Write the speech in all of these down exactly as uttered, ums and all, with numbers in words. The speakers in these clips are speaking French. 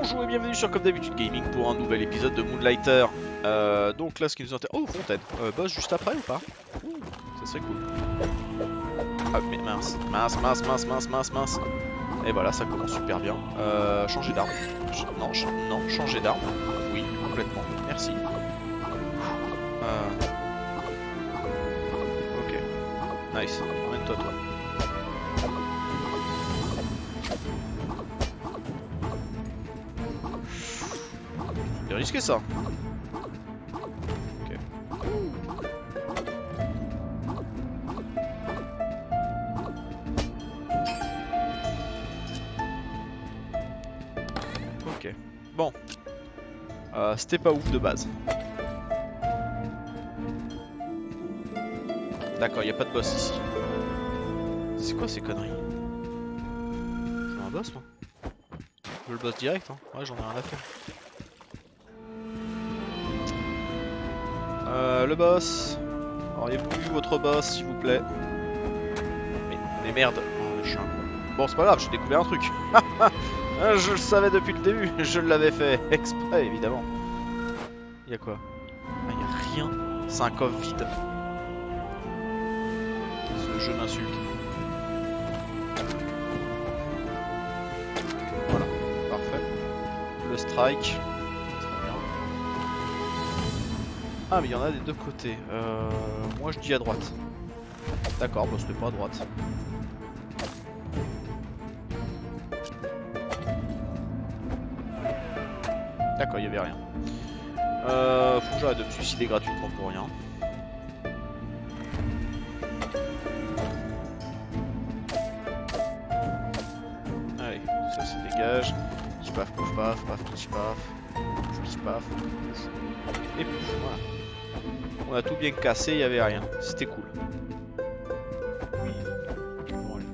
Bonjour et bienvenue sur Comme d'habitude Gaming pour un nouvel épisode de Moonlighter. Euh, donc là ce qui nous intéresse... Oh fontaine, euh, boss juste après ou pas? Ouh, ça serait cool. Ah mais mince, mince, mince, mince, mince, mince, mince. Et voilà, ça commence super bien. Euh, changer d'arme. Ch non, ch non, changer d'arme. Oui, complètement, merci. Euh... Ok, nice, emmène-toi toi. C'est risqué ça. Ok. Ok. Bon. Euh, C'était pas ouf de base. D'accord, y a pas de boss ici. C'est quoi ces conneries? Je veux un boss moi. Je veux le boss direct hein. Ouais j'en ai rien à faire. Euh, le boss. Auriez-vous vu votre boss s'il vous plaît? mais, mais merde. Oh, je suis un con. Bon c'est pas grave, j'ai découvert un truc. Je le savais depuis le début, je l'avais fait exprès évidemment. Y'a quoi? Ah y'a rien. C'est un coffre vide. Ce jeu m'insulte. Voilà, parfait. Le strike. Ah mais il y en a des deux côtés. Euh, moi je dis à droite. D'accord, bah c'était pas à droite. D'accord, il y avait rien. Euh, faut que j'arrête de me suicider gratuitement pour rien. Allez, ça se dégage. Petit paf, pouf paf, paf, petit paf. Petit paf, pouf. Et pouf, voilà. On a tout bien cassé, il n'y avait rien. C'était cool. Oui. Bon, allez.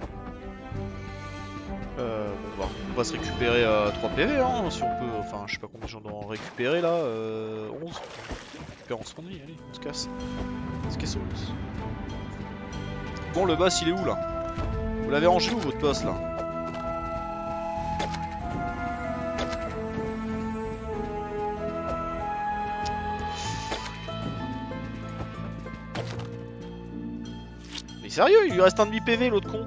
Euh, bon, bah, on va se récupérer euh, trois P V hein, si on peut. Enfin, je sais pas combien j'en dois en récupérer là. Euh, onze. Récupérons ce qu'on dit, allez, on se casse. On se casse. Bon, le boss il est où là? Vous l'avez rangé où votre boss là? Sérieux, il lui reste un demi P V l'autre con.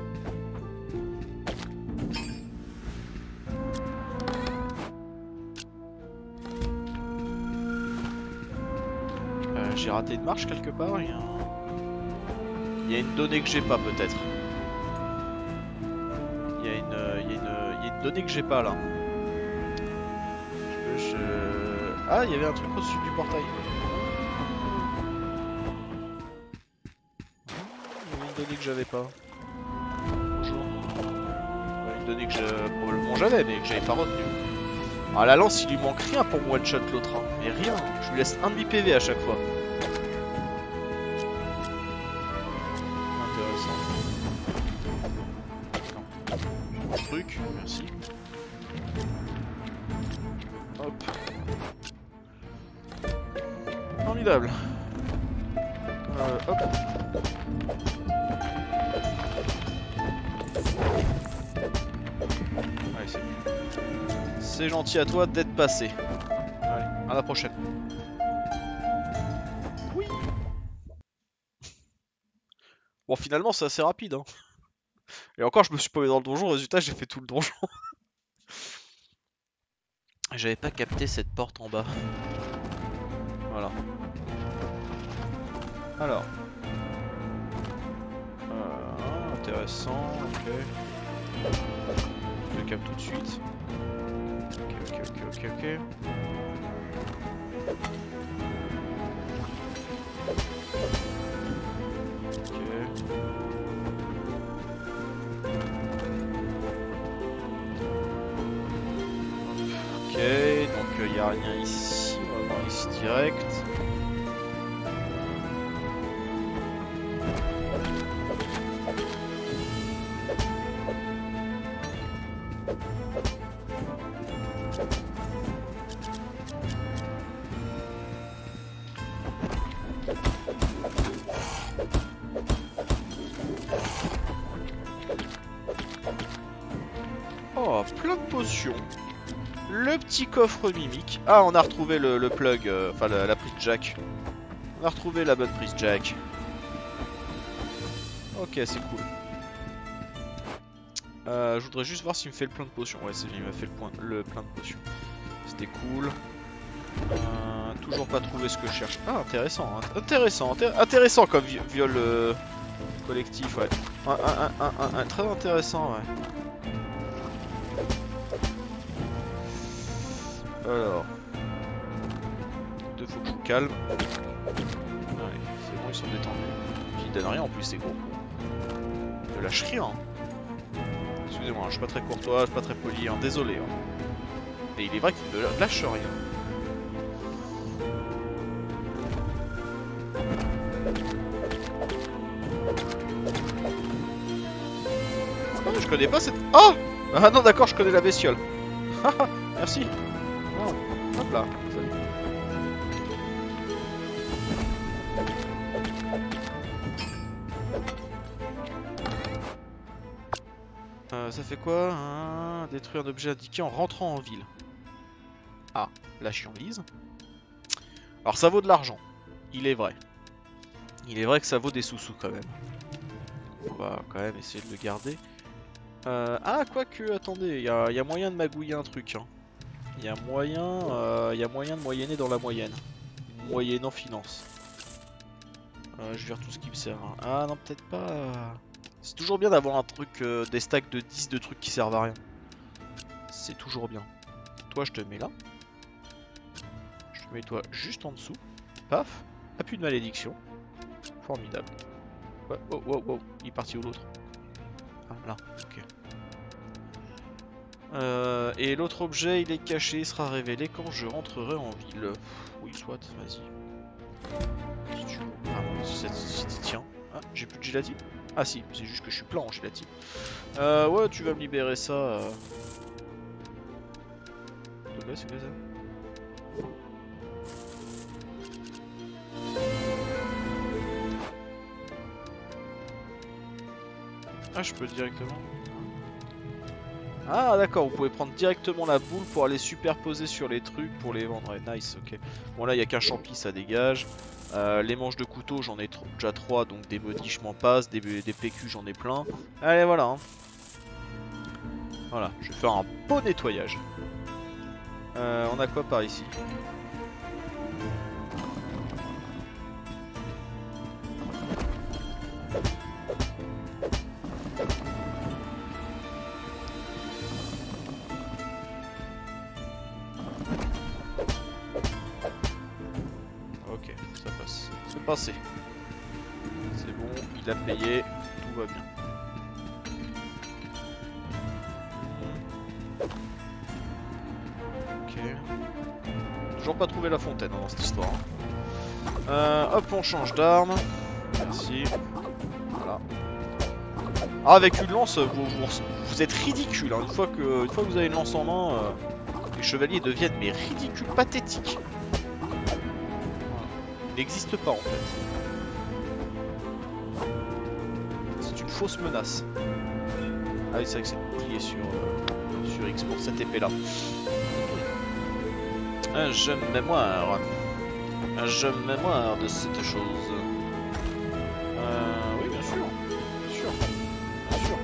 Euh, j'ai raté une marche quelque part. Il y a, un... il y a une donnée que j'ai pas peut-être. Il y a une, euh, il y a une, il y a une donnée que j'ai pas là. Je, je... Ah, il y avait un truc au-dessus du portail. Que j'avais pas. Bonjour. Ouais, une donnée que je... probablement j'avais, mais que j'avais pas retenu. Ah la lance, il lui manque rien pour one shot l'autre. Hein. Mais rien. Je lui laisse un demi P V à chaque fois. Intéressant. Non. Un truc, merci. Hop. Formidable. Euh, hop. C'est gentil à toi d'être passé. Allez, à la prochaine. Oui. Bon, finalement, c'est assez rapide. Hein. Et encore, je me suis pas mis dans le donjon. Résultat, j'ai fait tout le donjon. J'avais pas capté cette porte en bas. Voilà. Alors. Euh, intéressant. Ok. Je le capte tout de suite. Ok, ok, ok, ok, ok. Ok, donc il n'y a rien ici, on va voir ici direct. Oh, plein de potions. le petit coffre mimique. Ah, on a retrouvé le, le plug, euh, enfin la, la prise jack. On a retrouvé la bonne prise jack. Ok, c'est cool. Euh, je voudrais juste voir s'il me fait le plein de potions. Ouais, c'est il m'a fait le, point, le plein de potions. C'était cool. Euh, toujours pas trouvé ce que je cherche. Ah, intéressant, hein. intéressant, intér intéressant comme vi viol euh, collectif, ouais. Un, un, un, un, un, très intéressant, ouais. Alors, deux faut que je vous calme. Allez, c'est bon, ils sont détendus. Ils donnent rien en plus, c'est gros. Ne lâche rien. Hein. Excusez-moi, hein, je suis pas très courtois, je suis pas très poli, hein. Désolé. Hein. Et il est vrai qu'il ne lâche rien. Oh, je connais pas cette... Oh ah non, d'accord, je connais la bestiole. Merci. Oh, hop là. Salut. Euh, ça fait quoi hein? Détruire un objet indiqué en rentrant en ville. Ah, la chiandise. Alors ça vaut de l'argent. Il est vrai. Il est vrai que ça vaut des sous-sous quand même. On va quand même essayer de le garder. Euh, ah, quoique, attendez, il y, y a moyen de magouiller un truc. Il hein. y a moyen, euh, y a moyen de moyenner dans la moyenne. Moyennant finance. Euh, je vire tout ce qui me sert. Hein. Ah non, peut-être pas. C'est toujours bien d'avoir un truc, euh, des stacks de dix de trucs qui servent à rien. C'est toujours bien. Toi, je te mets là. Je te mets toi juste en dessous. Paf. Appui de malédiction. Formidable. Ouais, oh, oh, oh. Il est parti où l'autre? Ah, là, ok. Euh, et l'autre objet, il est caché, il sera révélé quand je rentrerai en ville. Oui, soit, vas-y. Si tu veux. Ah, si, si, si, tiens. Ah, j'ai plus de gélatine? Ah si, c'est juste que je suis plein en gélatine. Euh, ouais, tu vas me libérer ça. Euh... Ouais, c'est quoi ça? Ah, je peux directement. Ah, d'accord, vous pouvez prendre directement la boule pour aller superposer sur les trucs pour les vendre. Ouais, nice, ok. Bon, là, il n'y a qu'un champi, ça dégage. Euh, les manches de couteau, j'en ai déjà trois, donc des maudits, je m'en passe. Des, des P Q, j'en ai plein. Allez, voilà. Hein. Voilà, je vais faire un beau nettoyage. Euh, on a quoi par ici? Passé. C'est bon, il a payé, tout va bien. Ok. Toujours pas trouvé la fontaine hein, dans cette histoire. Euh, hop, on change d'arme. Merci. Voilà. Ah, avec une lance, vous, vous, vous êtes ridicule. Hein. Une fois que, une fois que vous avez une lance en main, euh, les chevaliers deviennent mais ridicules, pathétiques. N'existe pas en fait. C'est une fausse menace. Ah oui, c'est vrai que c'est plié sur, euh, sur X pour cette épée là. Un jeu mémoire. Un jeu mémoire de cette chose. Euh, oui, bien sûr. Bien sûr. Bien sûr.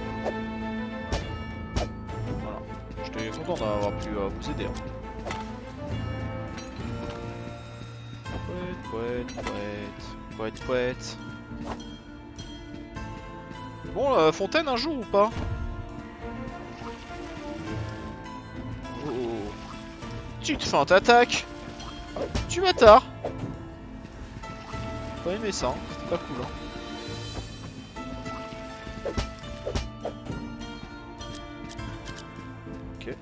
Voilà. J'étais content d'avoir pu euh, vous aider. Hein. Poète, poète, poète, poète. Bon, euh, fontaine un jour ou pas? Oh. Tu te fais un t'attaque. Tu m'attends. Pas aimé ça, hein. C'était pas cool. Hein. Ok.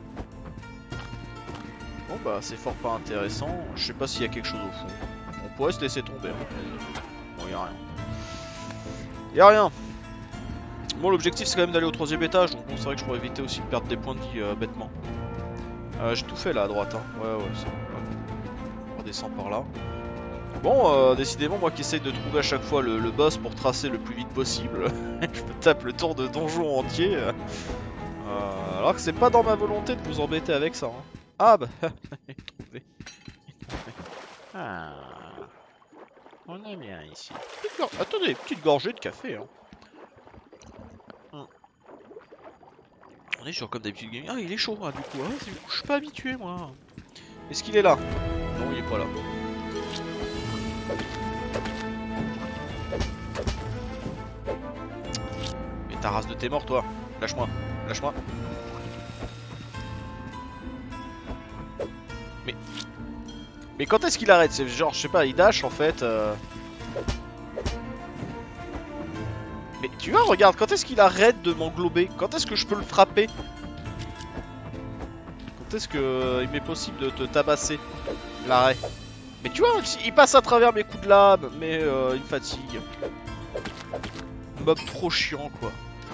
Bon bah c'est fort pas intéressant. Je sais pas s'il y a quelque chose au fond. On pourrait se laisser tomber. Hein. Bon, y'a rien. Y'a rien. Bon, l'objectif c'est quand même d'aller au troisième étage, donc bon, c'est vrai que je pourrais éviter aussi de perdre des points de vie euh, bêtement. Euh, J'ai tout fait là à droite. Hein. Ouais, ouais, c'est bon. On redescend par là. Bon, euh, décidément, moi qui essaye de trouver à chaque fois le, le boss pour tracer le plus vite possible, je me tape le tour de donjon entier. Euh, alors que c'est pas dans ma volonté de vous embêter avec ça. Hein. Ah bah, il est trouvé. Ah, on est bien ici. Attendez, petite gorgée de café. Hein. Hum. On est sur comme d'habitude gaming. Ah, il est chaud, hein, du coup. Ah, du coup, je suis pas habitué, moi. Est-ce qu'il est là? Non, il est pas là. Mais ta race de tes morts, toi. Lâche-moi, lâche-moi. Mais... Mais quand est-ce qu'il arrête? C'est genre, je sais pas, il dash en fait. Euh... Mais tu vois, regarde, quand est-ce qu'il arrête de m'englober? Quand est-ce que je peux le frapper? Quand est-ce que euh, il m'est possible de te tabasser? L'arrêt. Mais tu vois, il passe à travers mes coups de lame, mais euh, il me fatigue. Mob trop chiant, quoi.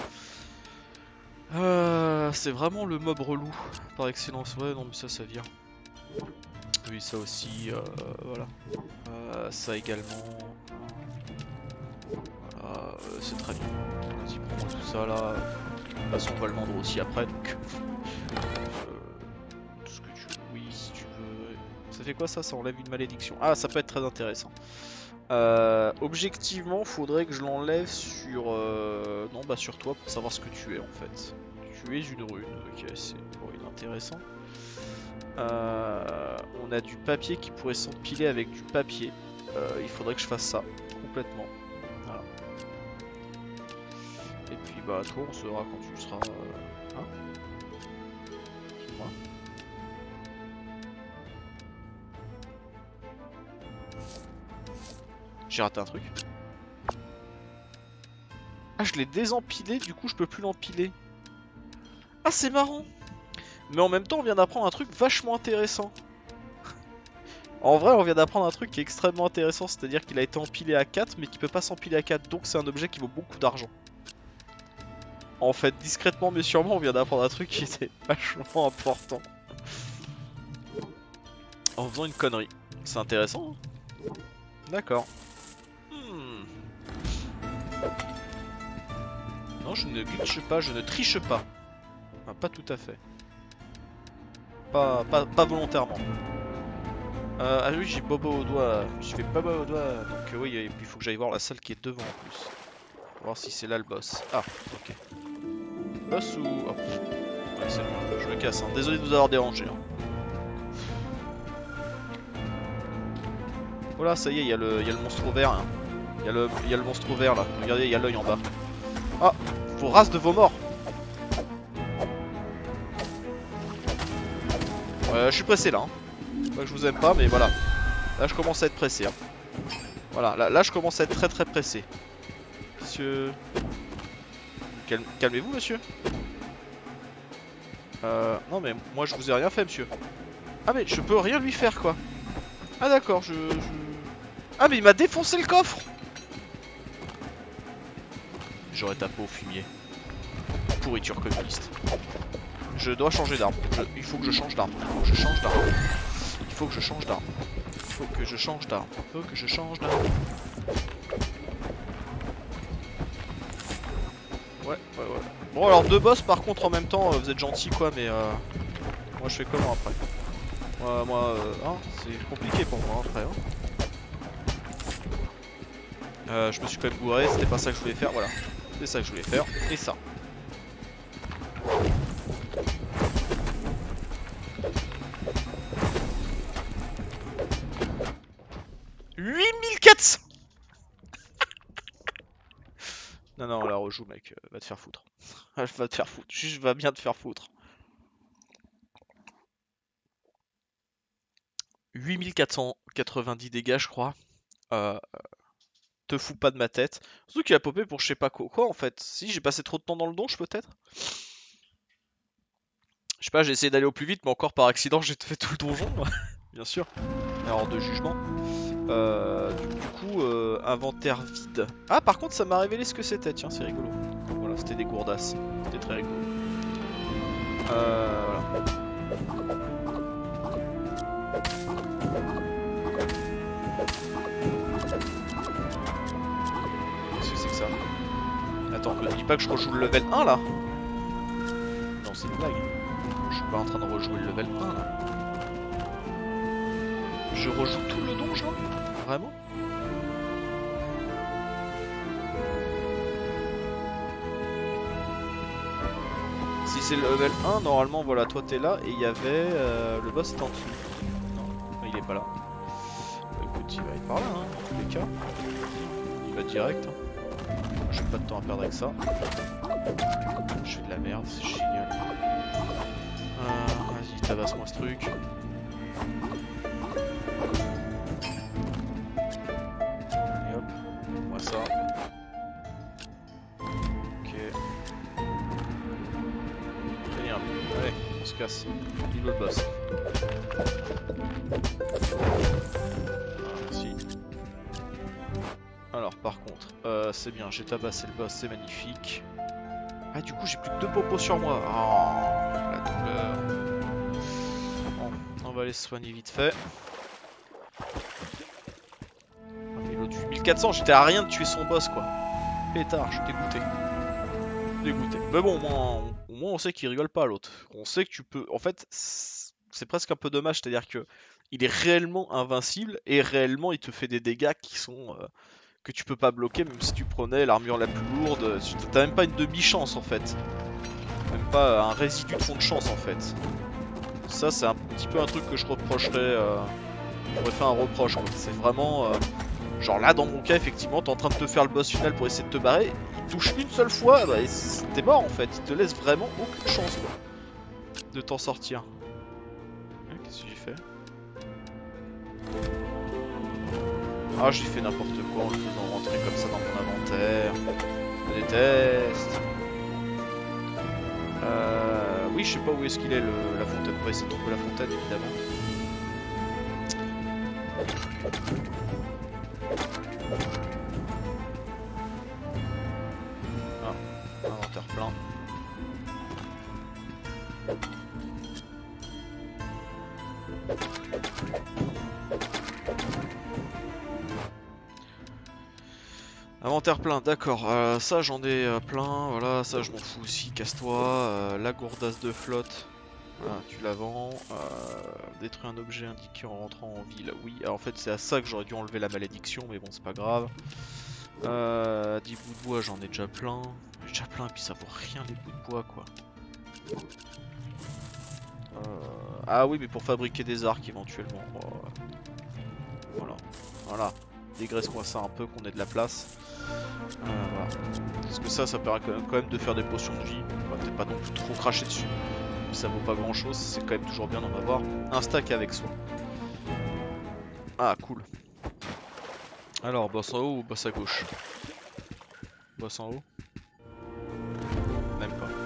Euh, c'est vraiment le mob relou, par excellence. Ouais, non, mais ça, ça vient. Oui, ça aussi, euh, voilà. Euh, ça également. Voilà, euh, c'est très bien. Vas-y, prends-moi tout ça, là. De toute façon, on va le vendre aussi après, donc... tout ce que tu veux. Oui, si tu veux. Ça fait quoi ça? Ça enlève une malédiction. Ah, ça peut être très intéressant. Euh, objectivement, faudrait que je l'enlève sur... Euh... Non, bah sur toi pour savoir ce que tu es en fait. Tu es une rune. Ok, c'est bon, intéressant. Euh... On a du papier qui pourrait s'empiler avec du papier. Euh, il faudrait que je fasse ça complètement. Voilà. Et puis bah toi, on se verra quand tu seras... Euh... Hein? Dis-moi. J'ai raté un truc. Ah, je l'ai désempilé, du coup je peux plus l'empiler. Ah, c'est marrant. Mais en même temps, on vient d'apprendre un truc vachement intéressant. En vrai, on vient d'apprendre un truc qui est extrêmement intéressant, c'est-à-dire qu'il a été empilé à quatre, mais qui peut pas s'empiler à quatre, donc c'est un objet qui vaut beaucoup d'argent. En fait, discrètement mais sûrement, on vient d'apprendre un truc qui était vachement important. En faisant une connerie. C'est intéressant, hein? D'accord. Hmm. Non, je ne glitche pas, je ne triche pas. Enfin, pas tout à fait. Pas, pas, pas volontairement. Euh, ah oui, j'ai Bobo au doigt. Je fais Bobo au doigt. Donc euh, oui, et puis il faut que j'aille voir la salle qui est devant en plus. Pour voir si c'est là le boss. Ah, ok. Boss ou... Oh. Ouais, c'est bon, je me casse. Hein. Désolé de vous avoir dérangé. Hein. Voilà, ça y est, il y, y a le monstre vert. Hein. Il y, y a le monstre vert là. Regardez, il y a l'œil en bas. Ah, vos races de vos morts. Euh, je suis pressé là. Hein. Pas que je vous aime pas, mais voilà. Là, je commence à être pressé. Hein. Voilà, là, là, je commence à être très très pressé. Monsieur... Calme, calmez-vous, monsieur. Euh... Non, mais moi, je vous ai rien fait, monsieur. Ah, mais je peux rien lui faire, quoi. Ah, d'accord, je, je... Ah, mais il m'a défoncé le coffre. J'aurais tapé au fumier. Pourriture communiste. Je dois changer d'arme. Je... Il faut que je change d'arme. Il faut que je change d'arme. Il faut que je change d'arme. Il faut que je change d'arme. Il faut que je change d'arme. Ouais, ouais, ouais. Bon, alors deux boss par contre en même temps, euh, vous êtes gentils quoi, mais euh... moi je fais comment après? Moi, moi euh, hein, c'est compliqué pour moi après. Hein. Euh, je me suis quand même bourré, c'était pas ça que je voulais faire, voilà. C'est ça que je voulais faire, et ça. huit mille quatre cents. Non, non, on la rejoue, mec. Euh, va te faire foutre. Va te faire foutre. Juste, va bien te faire foutre. huit mille quatre cent quatre-vingt-dix dégâts, je crois. Euh, te fous pas de ma tête. Surtout qu'il a popé pour je sais pas quoi, quoi en fait. Si, j'ai passé trop de temps dans le donjon, peut-être. Je sais pas, j'ai essayé d'aller au plus vite, mais encore par accident, j'ai fait tout le donjon. Bien sûr. Alors, de jugement. Euh, du, du coup, euh, inventaire vide. Ah, par contre, ça m'a révélé ce que c'était. Tiens, c'est rigolo. Voilà, c'était des gourdasses. C'était très rigolo. Euh, voilà. Qu'est-ce que c'est que ça? Attends, ne dis pas que je rejoue le level un là. Non, c'est une blague. Je suis pas en train de rejouer le level un là. Je rejoue tout le donjon? Vraiment? Si c'est le level un, normalement voilà, toi t'es là et il y avait euh, le boss est en dessous. Non, il est pas là. Bah, écoute, il va être par là, hein, dans tous les cas. Il va direct. Hein. J'ai pas de temps à perdre avec ça. Je fais de la merde, c'est génial. Euh, Vas-y, tabasse-moi ce truc. Allez hop, moi ça. Ok. Allez, allez, on se casse. Il le boss. Ah, merci. Alors par contre, euh, c'est bien, j'ai tabassé le boss, c'est magnifique. Ah du coup j'ai plus que deux popos sur moi. Oh, la douleur. Bon, on va aller se soigner vite fait. huit mille quatre cents, j'étais à rien de tuer son boss quoi. Pétard, je suis dégoûté. Dégoûté. Mais bon, au moins, au moins on sait qu'il rigole pas l'autre. On sait que tu peux... En fait, c'est presque un peu dommage, c'est-à-dire que il est réellement invincible et réellement il te fait des dégâts qui sont... Euh, que tu peux pas bloquer même si tu prenais l'armure la plus lourde. T'as même pas une demi-chance en fait. Même pas un résidu de fond de chance en fait. Ça c'est un petit peu un truc que je reprocherais. Euh... J'aurais fait un reproche quoi. C'est vraiment... Euh... Genre là dans mon cas effectivement t'es en train de te faire le boss final pour essayer de te barrer. Il touche une seule fois, bah, t'es mort en fait. Il te laisse vraiment aucune chance quoi. De t'en sortir. Qu'est-ce que j'ai fait? Ah, j'ai fait n'importe quoi en le faisant rentrer comme ça dans mon inventaire. Je déteste. Euh, oui, je sais pas où est-ce qu'il est, le, la fontaine. On va essayer de trouver la fontaine, évidemment. Ah, inventaire plein. Inventaire plein, d'accord. Euh, ça j'en ai euh, plein, voilà, ça je m'en fous aussi, casse-toi. Euh, la gourdasse de flotte, voilà, tu la vends. Euh, détruire un objet indiqué en rentrant en ville, oui. Alors, en fait c'est à ça que j'aurais dû enlever la malédiction, mais bon c'est pas grave. Euh, dix bouts de bois, j'en ai déjà plein. J'ai déjà plein, et puis ça vaut rien les bouts de bois quoi. Euh, ah oui, mais pour fabriquer des arcs éventuellement. Oh, voilà, voilà. Dégraisse-moi ça un peu, qu'on ait de la place. Euh, voilà. Parce que ça, ça permet quand même de faire des potions de vie. On va peut-être pas non plus trop cracher dessus. Mais ça vaut pas grand chose, c'est quand même toujours bien d'en avoir un stack avec soi. Ah, cool. Alors, boss en haut ou boss à gauche? Boss en haut? Même pas.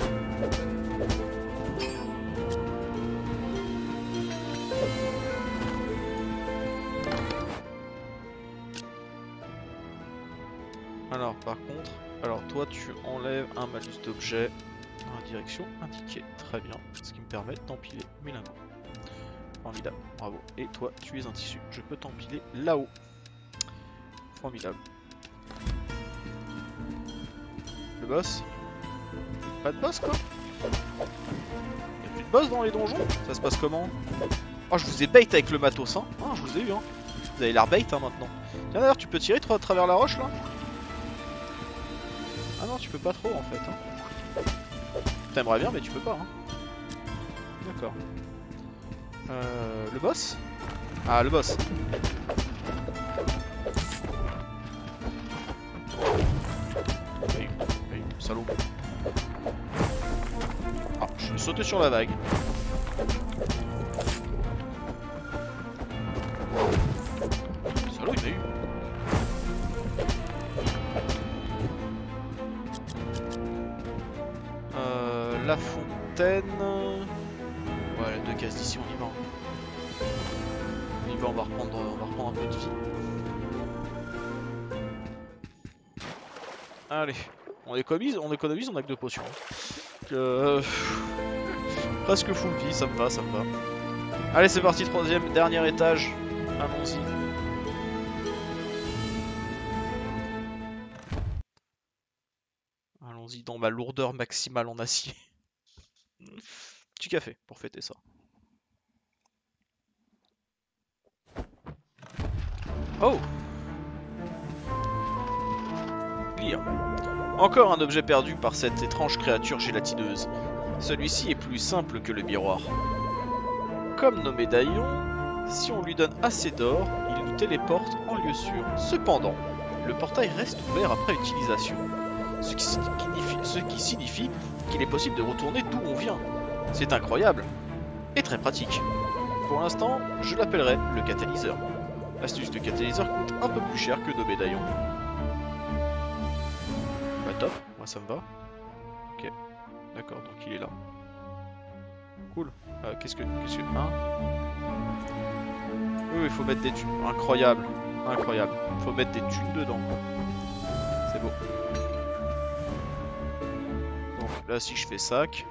Alors par contre, alors toi tu enlèves un malus d'objet dans la direction indiquée, très bien, ce qui me permet d'empiler mes lingots. Formidable, bravo. Et toi tu es un tissu, je peux t'empiler là-haut. Formidable. Le boss? Pas de boss quoi? Y'a plus de boss dans les donjons? Ça se passe comment? Oh je vous ai bait avec le matos hein, ah, je vous ai eu hein. Vous avez l'air bait hein maintenant. Tiens d'ailleurs tu peux tirer toi à travers la roche là? Ah non, tu peux pas trop en fait. Hein. T'aimerais bien, mais tu peux pas. Hein. D'accord. Euh, le boss? Ah, le boss. Hey, hey, salaud. Ah, je vais sauter sur la vague. Salaud, il m'a eu. La fontaine... Ouais, les deux cases d'ici, on y va. On y va, on va reprendre, on va reprendre un peu de vie. Allez, on économise, on économise, on a que deux potions. Euh... Presque full vie, ça me va, ça me va. Allez, c'est parti, troisième, dernier étage. Allons-y. Allons-y dans ma lourdeur maximale en acier. Petit café pour fêter ça. Oh! Lire. Encore un objet perdu par cette étrange créature gélatineuse. Celui-ci est plus simple que le miroir. Comme nos médaillons, si on lui donne assez d'or, il nous téléporte en lieu sûr. Cependant, le portail reste ouvert après utilisation. Ce qui signifie, ce qui signifie qu'il est possible de retourner d'où on vient. C'est incroyable et très pratique. Pour l'instant, je l'appellerai le catalyseur. L'astuce de catalyseur coûte un peu plus cher que nos médaillons. Bah top, moi ça me va. Ok, d'accord, donc il est là. Cool. Euh, qu'est-ce que... Qu'est-ce que... Hein? Oui, il faut mettre des thunes. Incroyable. Incroyable. Il faut mettre des thunes dedans. C'est beau. Donc là, si je fais sac...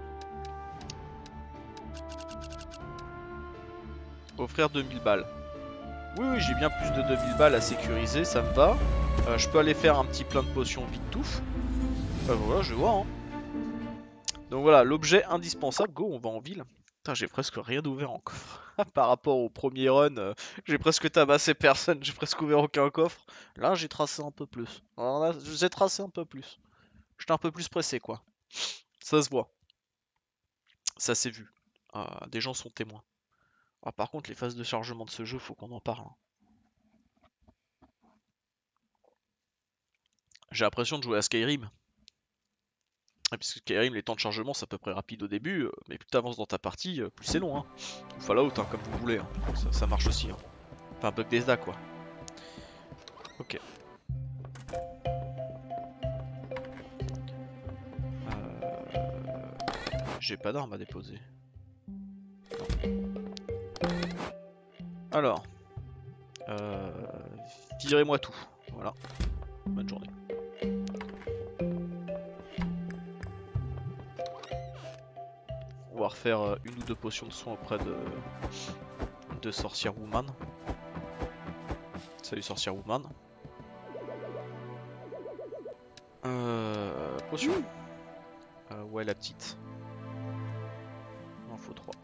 Offrir deux mille balles. Oui, oui, j'ai bien plus de deux mille balles à sécuriser, ça me va. Euh, je peux aller faire un petit plein de potions vite touffe. Enfin voilà, je vois. Hein. Donc voilà, l'objet indispensable. Go, on va en ville. Putain, j'ai presque rien ouvert en coffre. Par rapport au premier run, euh, j'ai presque tabassé personne, j'ai presque ouvert aucun coffre. Là, j'ai tracé un peu plus. Alors là, j'ai tracé un peu plus. J'étais un peu plus pressé, quoi. Ça se voit. Ça s'est vu. Euh, des gens sont témoins. Ah, par contre, les phases de chargement de ce jeu, faut qu'on en parle. Hein. J'ai l'impression de jouer à Skyrim. Et puisque Skyrim, les temps de chargement, c'est à peu près rapide au début, euh, mais plus t'avances dans ta partie, euh, plus c'est long. Hein. Ou Fallout, hein, comme vous voulez. Hein. Ça, ça marche aussi. Hein. Enfin, un peu Bethesda, quoi. Ok. Euh... J'ai pas d'armes à déposer. Non. Alors. Euh... Virez-moi tout. Voilà. Bonne journée. On va refaire une ou deux potions de soin auprès de, de Sorcière Woman. Salut Sorcière Woman. Euh, potion. Euh, ouais, la petite. Il en faut trois.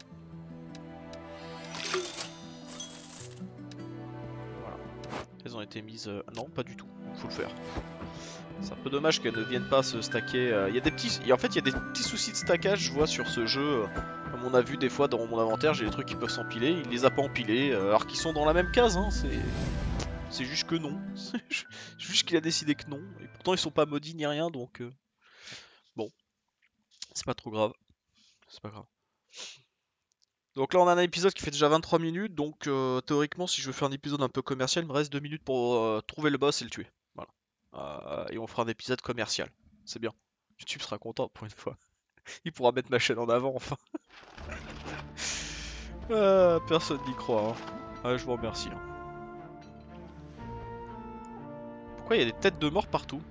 Voilà. Elles ont été mises... Euh... Non, pas du tout. Faut le faire. C'est un peu dommage qu'elles ne viennent pas se stacker. Il y a des petits, et en fait, il y a des petits soucis de stackage, je vois sur ce jeu. Comme on a vu des fois dans mon inventaire, j'ai des trucs qui peuvent s'empiler. Il les a pas empilés, alors qu'ils sont dans la même case. Hein, c'est, c'est juste que non. C'est juste qu'il a décidé que non. Et pourtant, ils sont pas maudits ni rien, donc euh... bon, c'est pas trop grave. C'est pas grave. Donc là, on a un épisode qui fait déjà vingt-trois minutes. Donc euh, théoriquement, si je veux faire un épisode un peu commercial, il me reste deux minutes pour euh, trouver le boss et le tuer. Voilà. Euh, et on fera un épisode commercial. C'est bien. YouTube sera content pour une fois. Il pourra mettre ma chaîne en avant enfin. euh, personne n'y croit. Hein. Ah, je vous remercie. Hein. Pourquoi il y a des têtes de mort partout?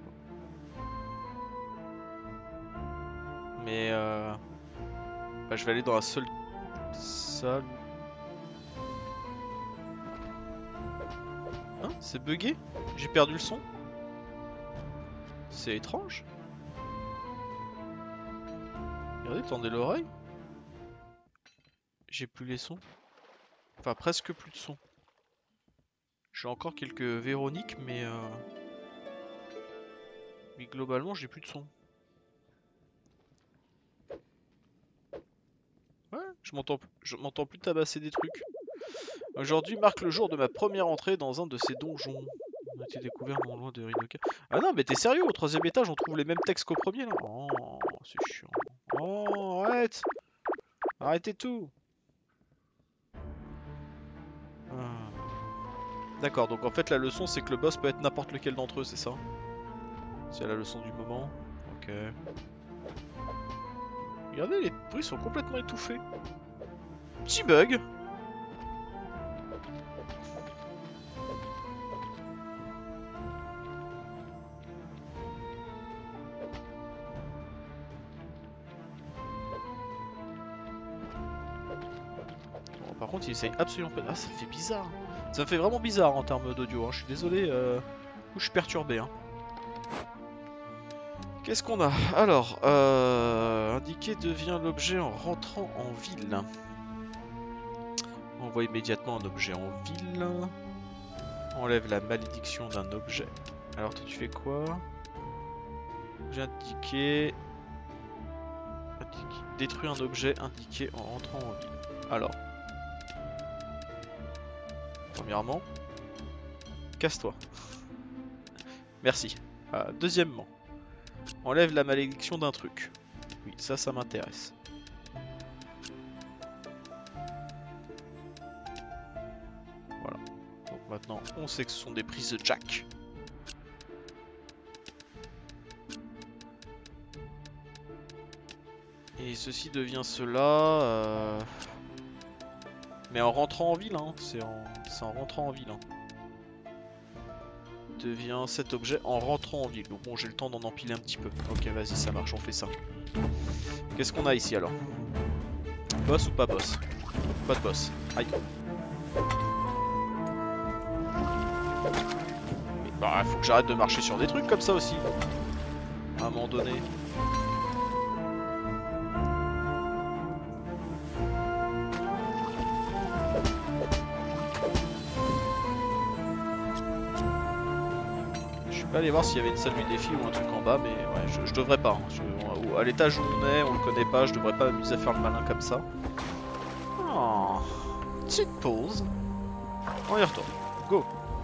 Mais euh... bah, je vais aller dans la seule salle. Hein? C'est bugué? J'ai perdu le son? C'est étrange. Regardez, tendez l'oreille. J'ai plus les sons. Enfin, presque plus de sons. J'ai encore quelques Véroniques, mais... Euh... Mais globalement, j'ai plus de sons. Ouais, je m'entends je m'entends plus tabasser des trucs. Aujourd'hui marque le jour de ma première entrée dans un de ces donjons. On a été découvert non loin de Rinoka. Ah non, mais t'es sérieux? Au troisième étage, on trouve les mêmes textes qu'au premier, là? Oh, c'est chiant. Oh, arrête! Arrêtez tout! Ah. D'accord, donc en fait, la leçon, c'est que le boss peut être n'importe lequel d'entre eux, c'est ça? C'est la leçon du moment. Ok. Regardez, les bruits sont complètement étouffés. Petit bug. Bon, par contre, il essaye absolument pas... Ah, ça fait bizarre. Ça me fait vraiment bizarre en termes d'audio. Hein. Je suis désolé. Euh... Je suis perturbé. Hein. Qu'est-ce qu'on a? Alors, euh, indiquer devient l'objet en rentrant en ville. Envoie immédiatement un objet en ville. Enlève la malédiction d'un objet. Alors toi tu fais quoi? J'ai indiqué... indiqué... Détruire un objet indiqué en rentrant en ville. Alors. Premièrement. Casse-toi. Merci. Euh, deuxièmement. Enlève la malédiction d'un truc. Oui, ça, ça m'intéresse. Voilà. Donc maintenant, on sait que ce sont des prises de jack. Et ceci devient cela... Euh... Mais en rentrant en ville, hein. C'est en... en rentrant en ville. Hein. Devient cet objet en rentrant en ville. Donc bon, j'ai le temps d'en empiler un petit peu. Ok, vas-y, ça marche, on fait ça. Qu'est-ce qu'on a ici alors? Boss ou pas boss? Pas de boss. Aïe. Mais bah, faut que j'arrête de marcher sur des trucs comme ça aussi. À un moment donné. Aller voir s'il y avait une salle du défi ou un truc en bas, mais ouais, je, je devrais pas. Hein. Je, à l'étage où on est, on le connaît pas, je devrais pas m'amuser à faire le malin comme ça. Oh, petite pause. On y retourne. Go.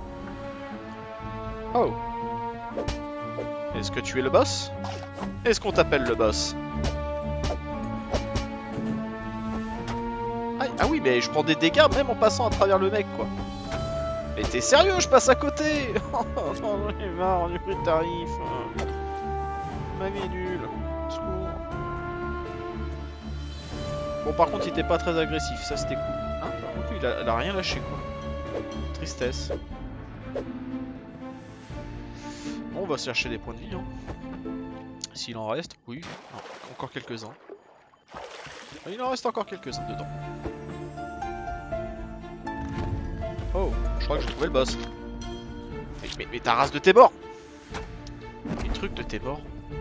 Oh. Est-ce que tu es le boss? Est-ce qu'on t'appelle le boss? ah, ah oui, mais je prends des dégâts même en passant à travers le mec, quoi. Mais t'es sérieux, je passe à côté. Oh non, j'en ai marre du prix de tarif. Ma vie est nulle. Secours. Bon, par contre, il était pas très agressif, ça c'était cool. Hein, par contre, il a, il a rien lâché, quoi. Tristesse. Bon, on va se chercher des points de vie. Hein. S'il en reste, oui. Non, encore quelques-uns. Il en reste encore quelques-uns dedans. Oh, je crois que j'ai trouvé le boss. Mais, mais, mais ta race de tes morts. Les trucs de tes morts.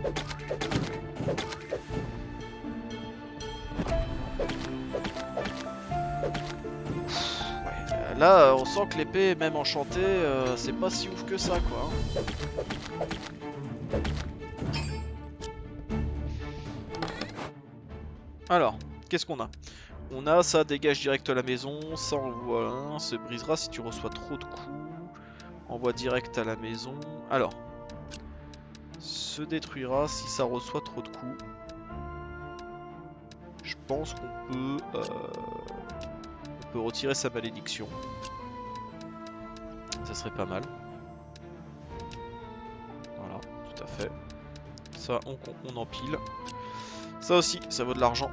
Ouais, là, on sent que l'épée, même enchantée, euh, c'est pas si ouf que ça, quoi. Alors, qu'est-ce qu'on a? On a ça, dégage direct à la maison, ça envoie un, se brisera si tu reçois trop de coups, envoie direct à la maison. Alors, se détruira si ça reçoit trop de coups. Je pense qu'on peut, euh, on peut retirer sa malédiction. Ça serait pas mal. Voilà, tout à fait. Ça, on, on empile. Ça aussi, ça vaut de l'argent.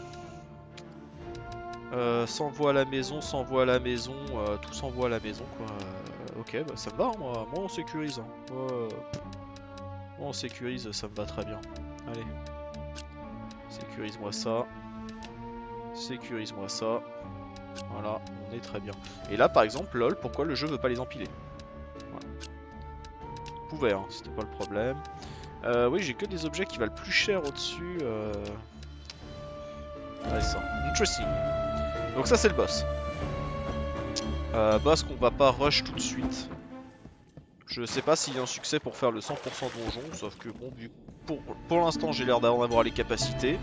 Euh, s'envoie à la maison, s'envoie à la maison, euh, tout s'envoie à la maison quoi. Euh, ok, bah ça me va, hein, moi. moi on sécurise. Hein. Moi, euh, moi on sécurise, ça me va très bien. Allez, sécurise-moi ça, sécurise-moi ça. Voilà, on est très bien. Et là par exemple, lol, pourquoi le jeu veut pas les empiler? Voilà. Pouvait, hein, c'était pas le problème. Euh, oui, j'ai que des objets qui valent plus cher au-dessus. Euh... Ouais, ça. Interesting. Donc ça c'est le boss. Euh, boss qu'on va pas rush tout de suite. Je sais pas s'il y a un succès pour faire le cent pour cent donjon, sauf que bon, pour, pour l'instant j'ai l'air d'en avoir les capacités.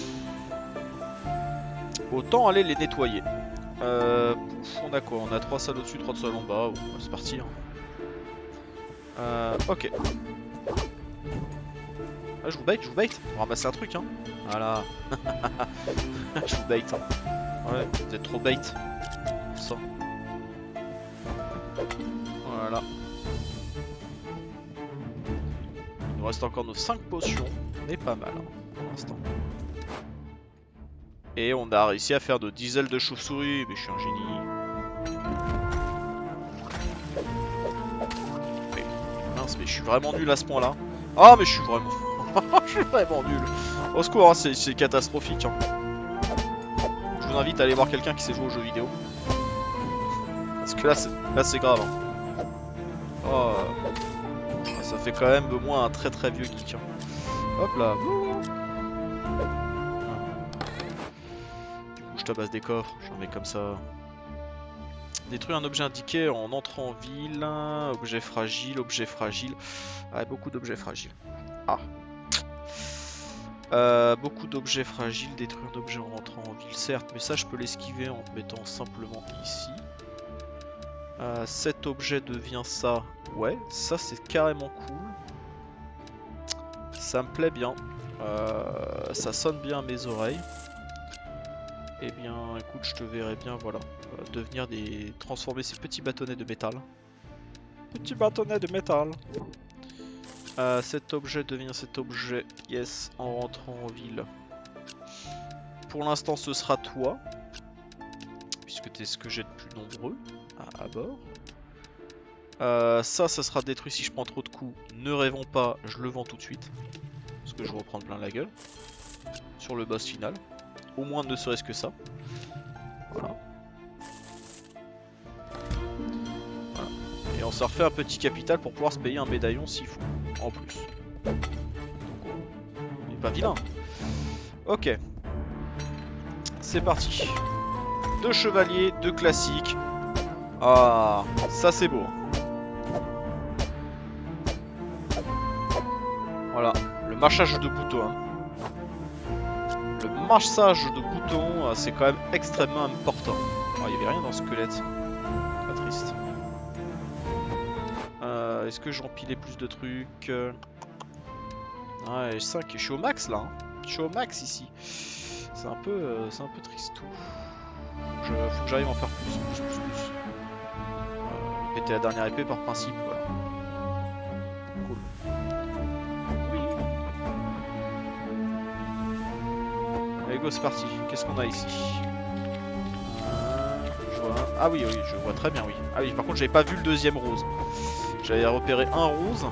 Autant aller les nettoyer. Euh, on a quoi? On a trois salles au-dessus, trois salles en bas. Bon, c'est parti. Hein. Euh, ok. Ah, je vous bait, je vous bait. On va ramasser un truc, hein. Voilà. Je vous bait. Hein. Ouais, vous êtes trop bait. Ça. Voilà. Il nous reste encore nos cinq potions. On est pas mal, hein, pour l'instant. Et on a réussi à faire de dix ailes de chauve-souris. Mais je suis un génie. Mais, mince, mais je suis vraiment nul à ce point-là. Ah, mais je suis vraiment... je suis vraiment nul. Au secours, hein, c'est catastrophique. Hein. Je vous invite à aller voir quelqu'un qui sait jouer aux jeux vidéo. Parce que là, c'est grave. Hein. Oh, ça fait quand même au moins un très très vieux geek. Hein. Hop là. Du coup je tabasse des coffres, j'en mets comme ça. Détruire un objet indiqué en entrant en ville. Objet fragile, objet fragile. Ah, beaucoup d'objets fragiles. Ah. Euh, beaucoup d'objets fragiles, détruire un objet en rentrant en ville, certes, mais ça je peux l'esquiver en me mettant simplement ici. Euh, cet objet devient ça. Ouais, ça c'est carrément cool. Ça me plaît bien. Euh, ça sonne bien à mes oreilles. Eh bien, écoute, je te verrai bien, voilà, euh, devenir des... transformer ces petits bâtonnets de métal. Petits bâtonnets de métal. Euh, cet objet devient cet objet, yes, en rentrant en ville. Pour l'instant, ce sera toi, puisque tu es ce que j'ai de plus nombreux à, à bord. Euh, ça, ça sera détruit si je prends trop de coups. Ne rêvons pas, je le vends tout de suite, parce que je vais reprendre plein la gueule sur le boss final. Au moins ne serait-ce que ça. Voilà. Voilà. Et on se refait un petit capital pour pouvoir se payer un médaillon s'il faut. En plus. Donc, on n'est pas vilain. Ok. C'est parti. Deux chevaliers, deux classiques. Ah, ça c'est beau. Voilà. Le marchage de boutons. Hein. Le marchage de boutons, c'est quand même extrêmement important. Oh, il n'y avait rien dans le squelette. Pas triste. Euh, Est-ce que j'empilais plus de trucs? Ouais, cinq. Je suis au max là. Hein. Je suis au max ici. C'est un peu, euh, c'est un peu triste tout. Je, faut que j'arrive à en faire plus, plus, plus, plus. Euh, péter la dernière épée par principe, voilà. Cool. Oui. Allez go, c'est parti. Qu'est-ce qu'on a ici? euh, je vois un... Ah oui, oui, je vois très bien, oui. Ah oui, par contre, j'avais pas vu le deuxième rose. J'avais repéré un rose.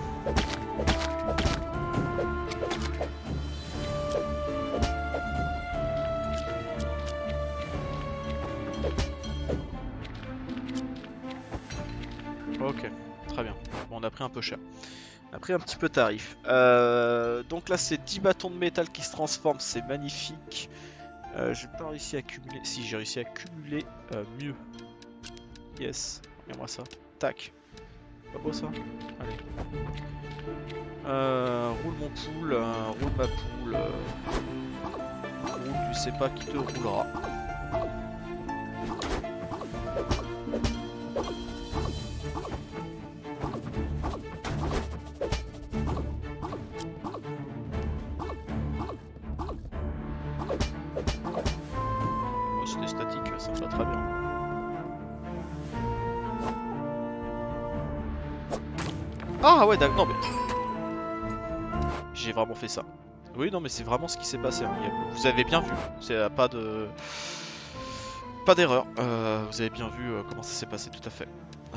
Ok, très bien. Bon, on a pris un peu cher. On a pris un petit peu tarif. Euh, donc là, c'est dix bâtons de métal qui se transforment. C'est magnifique. Euh, j'ai pas réussi à cumuler. Si, j'ai réussi à cumuler euh, mieux. Yes. Regarde-moi ça. Tac. Pas beau ça? Allez. Euh, roule mon poule, euh, roule ma poule. Euh, roule, tu sais pas qui te roulera. Oh, c'était statique, ça me va très bien. Ah ouais, d'accord, non mais... J'ai vraiment fait ça. Oui, non mais c'est vraiment ce qui s'est passé. Hein. Vous avez bien vu, c'est pas de... Pas d'erreur. Euh, vous avez bien vu euh, comment ça s'est passé, tout à fait. Euh...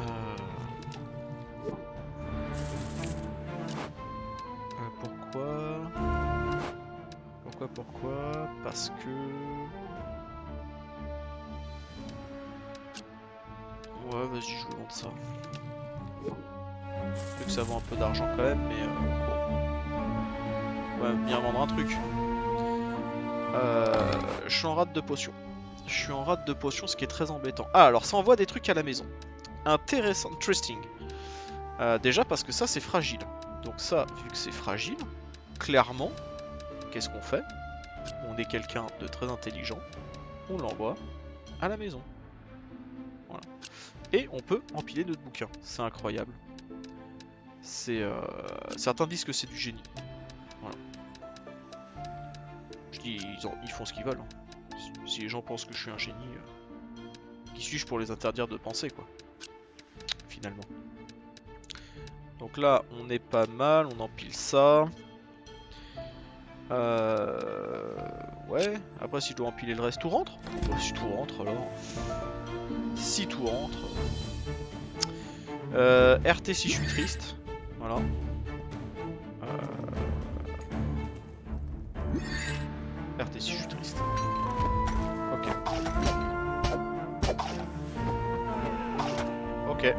Euh, pourquoi Pourquoi, pourquoi Parce que... Ouais, vas-y, je vous montre ça. Vu que ça vaut un peu d'argent quand même, mais... Euh, bon. Ouais, bien vendre un truc. Euh, je suis en rate de potions. Je suis en rate de potions, ce qui est très embêtant. Ah, alors ça envoie des trucs à la maison. Intéressant, interesting. Euh, déjà parce que ça c'est fragile. Donc ça, vu que c'est fragile, clairement, qu'est-ce qu'on fait? On est quelqu'un de très intelligent. On l'envoie à la maison. Voilà. Et on peut empiler notre bouquin. C'est incroyable. C'est euh... Certains disent que c'est du génie. Voilà. Je dis, ils, en... ils font ce qu'ils veulent. Hein. Si les gens pensent que je suis un génie, euh... qui suis-je pour les interdire de penser, quoi. Finalement. Donc là, on est pas mal, on empile ça. Euh... Ouais, après si je dois empiler le reste, tout rentre. Bah, si tout rentre alors. Si tout rentre. Euh, R T si je suis triste. Voilà. Euh... R T si je suis triste. Ok. Ok.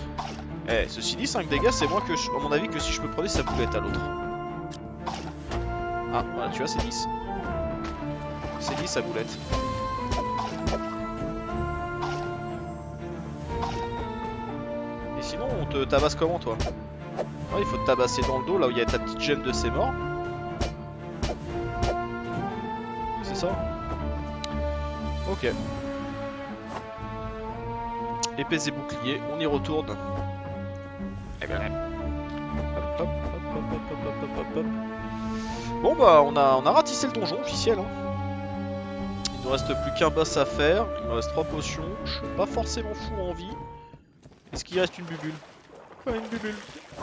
Eh, ceci dit, cinq dégâts, c'est moins que, à mon avis, que si je me prenais sa boulette à l'autre. Ah, voilà, tu vois, c'est dix. C'est dix sa boulette. Et sinon, on te tabasse comment, toi? Ouais, il faut te tabasser dans le dos, là où il y a ta petite gemme de ses morts. C'est ça? Ok. Épées et boucliers, on y retourne. Et bien, hop, hop, hop, hop, hop, hop, hop, hop. Bon bah, on a, on a ratissé le donjon officiel. Hein. Il nous reste plus qu'un boss à faire. Il nous reste trois potions. Je suis pas forcément fou en vie. Est-ce qu'il reste une bubule? Ouais, une bubule.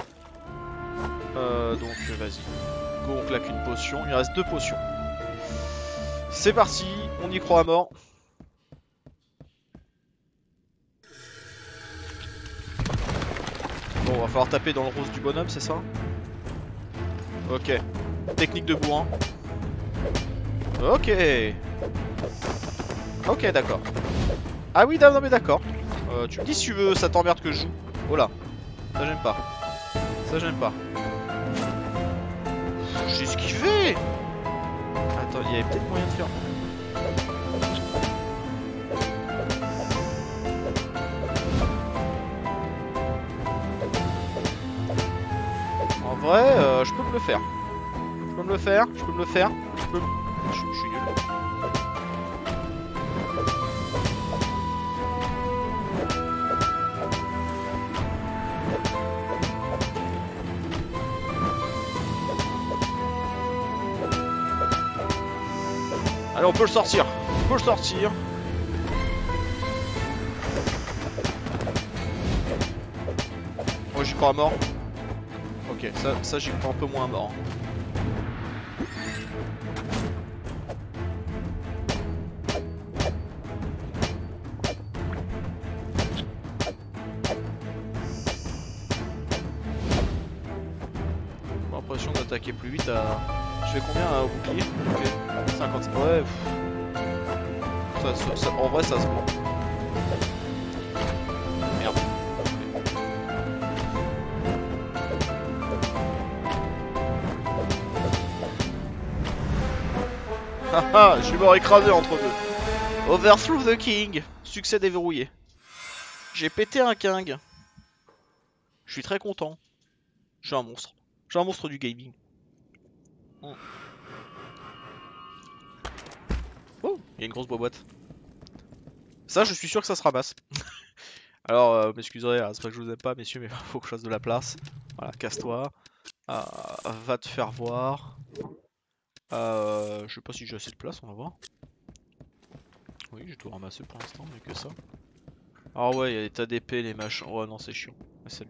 Euh, donc vas-y. Go, on claque une potion. Il reste deux potions. C'est parti, on y croit à mort. Bon, on va falloir taper dans le rose du bonhomme, c'est ça? Ok. Technique de bourrin. Ok. Ok, d'accord. Ah oui, non, mais d'accord. Euh, tu me dis si tu veux, ça t'emmerde que je joue. Oh là. Ça, j'aime pas. Ça, j'aime pas. J'ai esquivé. Attends, il y avait peut-être moyen de faire. En vrai, euh, je peux me le faire. Je peux me le faire, je peux me le faire. Je peux me... Je, je suis nul. Allez, on peut le sortir. On peut le sortir. Moi, j'y crois à mort. Ok, ça, ça j'y crois un peu moins à mort. J'ai l'impression d'attaquer plus vite à... Je fais combien à bouclier? Ok, cinquante. Ouais, ça, ça, ça, en vrai ça se prend. Merde. Haha, je suis mort écrasé entre deux. Overthrow the King. Succès déverrouillé. J'ai pété un king. Je suis très content. Je suis un monstre. Je suis un monstre du gaming. Mm. Oh, il y a une grosse boîte. Ça, je suis sûr que ça se ramasse. Alors, euh, m'excuserez, hein, c'est pas que je vous aime pas, messieurs, mais faut que je fasse de la place. Voilà, casse-toi. Euh, va te faire voir. Euh, je sais pas si j'ai assez de place, on va voir. Oui, j'ai tout ramassé pour l'instant, mais que ça. Ah ouais, il y a des tas d'épées, les machins. Oh non, c'est chiant. Ah, salut.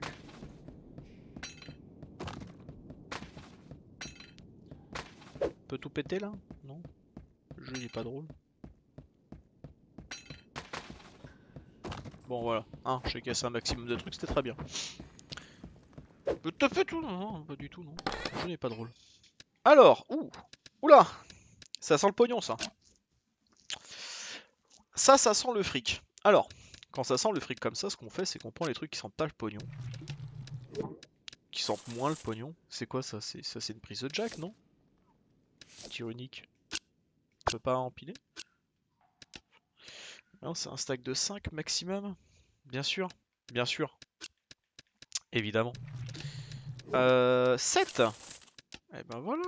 Peut tout péter là? Non? Le jeu il est pas drôle. Bon voilà, hein, j'ai cassé un maximum de trucs, c'était très bien. T'as fait tout? Non, non, pas du tout, non. Le jeu n'est pas drôle. Alors, ouh, oula, ça sent le pognon ça. Ça, ça sent le fric. Alors, quand ça sent le fric comme ça, ce qu'on fait, c'est qu'on prend les trucs qui sentent pas le pognon. Qui sentent moins le pognon. C'est quoi ça? C'est ça, c'est une prise de jack, non? Tir unique. Tu peux pas empiler? Non, c'est un stack de cinq maximum. Bien sûr, bien sûr. Évidemment. Euh, sept. Et ben voilà.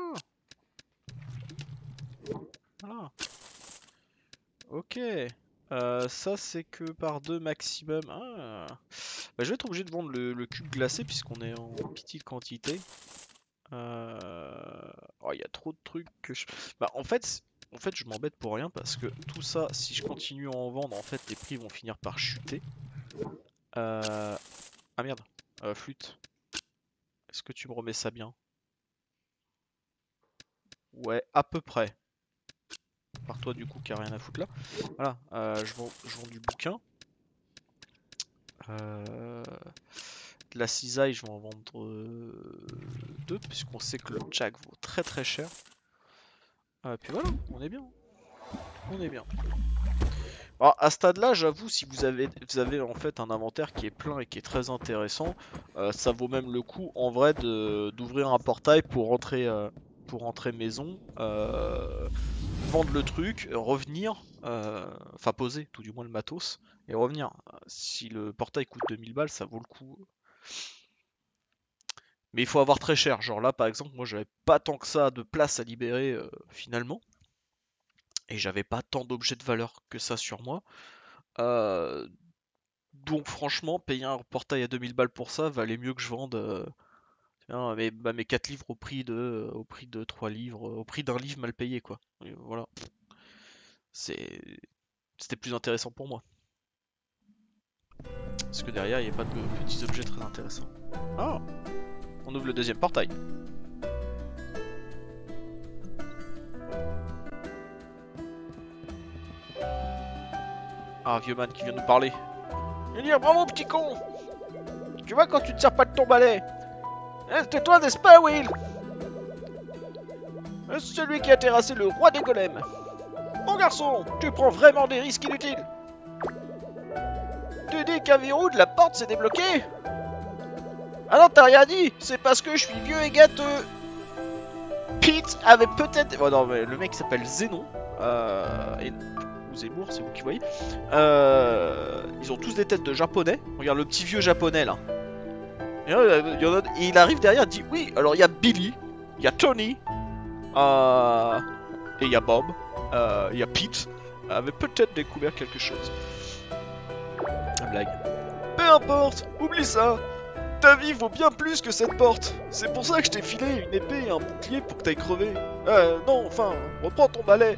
Voilà. Ok. Euh, ça c'est que par deux maximum. Ah. Bah, je vais être obligé de vendre le, le cube glacé puisqu'on est en petite quantité. Euh... Oh, il y a trop de trucs que je... Bah en fait, en fait je m'embête pour rien parce que tout ça, si je continue à en vendre, en fait les prix vont finir par chuter. Euh... Ah merde, euh, flûte. Est-ce que tu me remets ça bien? Ouais, à peu près. Par toi du coup qui a rien à foutre là. Voilà, euh, je, vends, je vends du bouquin. Euh, de la cisaille, je vais en vendre euh, deux, puisqu'on sait que le jack vaut très très cher. Et euh, puis voilà, on est bien. On est bien. Alors à ce stade-là, j'avoue, si vous avez, vous avez en fait un inventaire qui est plein et qui est très intéressant, euh, ça vaut même le coup en vrai d'ouvrir un portail pour rentrer, euh, pour rentrer maison, euh, vendre le truc, revenir, euh, enfin poser tout du moins le matos, et revenir. Si le portail coûte deux mille balles, ça vaut le coup. Mais il faut avoir très cher. Genre là, par exemple, moi j'avais pas tant que ça de place à libérer euh, finalement. Et j'avais pas tant d'objets de valeur que ça sur moi. Euh, donc franchement, payer un portail à deux mille balles pour ça valait mieux que je vende euh, tiens, mes, bah, mes quatre livres au prix de au prix de trois livres, au prix d'un livre mal payé quoi. Et voilà. C'est C'était plus intéressant pour moi. Parce que derrière, il n'y a pas de petits objets très intéressants. Ah, on ouvre le deuxième portail. Ah, vieux man qui vient nous parler. Il dit bravo petit con. Tu vois quand tu te sers pas de ton balai. C'était toi n'est-ce pas Will? Celui qui a terrassé le roi des golems. Mon garçon, tu prends vraiment des risques inutiles. Tu dis qu'un verrou de la porte s'est débloqué? Ah non, t'as rien dit. C'est parce que je suis vieux et gâteux. Pete avait peut-être... Oh non, mais le mec s'appelle Zénon. Euh... Et... ou Zemmour, c'est vous qui voyez. Euh... Ils ont tous des têtes de japonais. Regarde le petit vieux japonais là. Et, euh, il, y en a... et il arrive derrière et dit oui, alors il y a Billy, il y a Tony, euh... et il y a Bob, euh... il y a Pete. Avait peut-être découvert quelque chose. La blague. Peu importe, oublie ça. Ta vie vaut bien plus que cette porte. C'est pour ça que je t'ai filé une épée et un bouclier pour que t'ailles crever. Euh, non, enfin, reprends ton balai.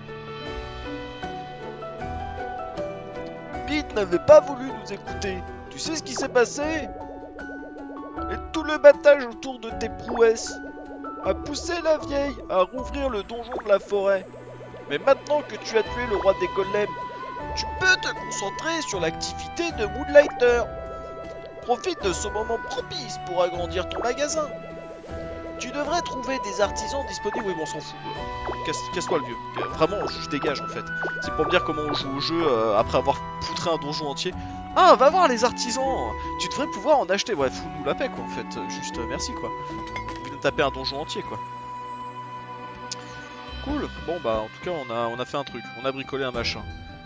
Pete n'avait pas voulu nous écouter. Tu sais ce qui s'est passé? Et tout le battage autour de tes prouesses a poussé la vieille à rouvrir le donjon de la forêt. Mais maintenant que tu as tué le roi des golems, tu peux te concentrer sur l'activité de Moonlighter. Profite de ce moment propice pour agrandir ton magasin. Tu devrais trouver des artisans disponibles. Oui, bon, on s'en fout. Casse-toi le vieux. Vraiment, je dégage en fait. C'est pour me dire comment on joue au jeu euh, après avoir poutré un donjon entier. Ah, va voir les artisans. Tu devrais pouvoir en acheter. Ouais, fous-nous la paix quoi en fait. Juste euh, merci quoi. Vous venez de taper un donjon entier quoi. Cool. Bon bah en tout cas on a, on a fait un truc. On a bricolé un machin.